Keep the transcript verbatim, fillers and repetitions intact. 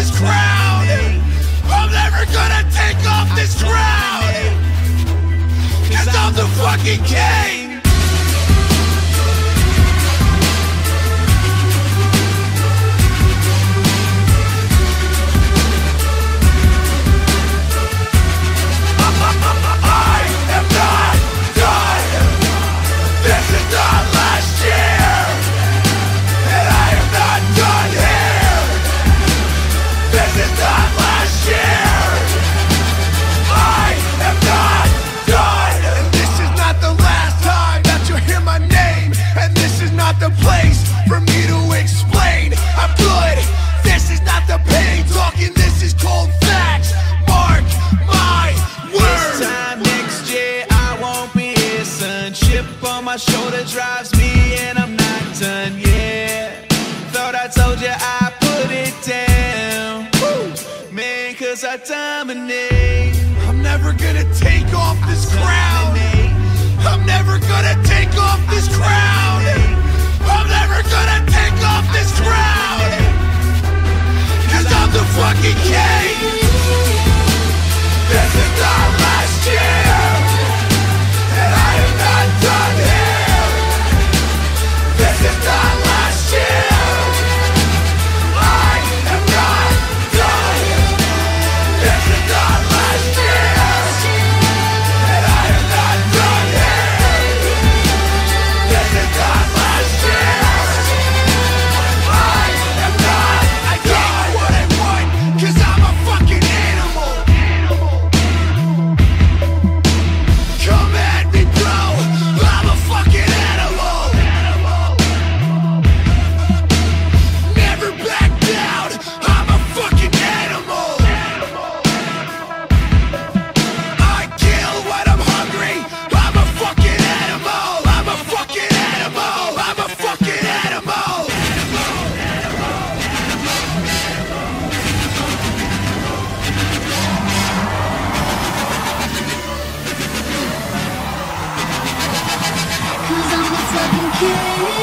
this crown. I'm never gonna take off this crown, 'cause I'm the fucking king. The place for me to explain. I'm good, this is not the pain talking, this is cold facts. Mark my words. This time next year I won't be here, son. Chip on my shoulder drives me and I'm not done, yeah. Thought I told you I put it down. Woo. Man, 'cause I dominate. I'm never gonna take off this crown. I'm never gonna take off this crown. I'm never gonna take off this crown, 'cause I'm the fucking king. This is our last year, and I am not done here. This is not last year, I am not done. This is not last year, and I am not done here. This is not last year. Fucking king.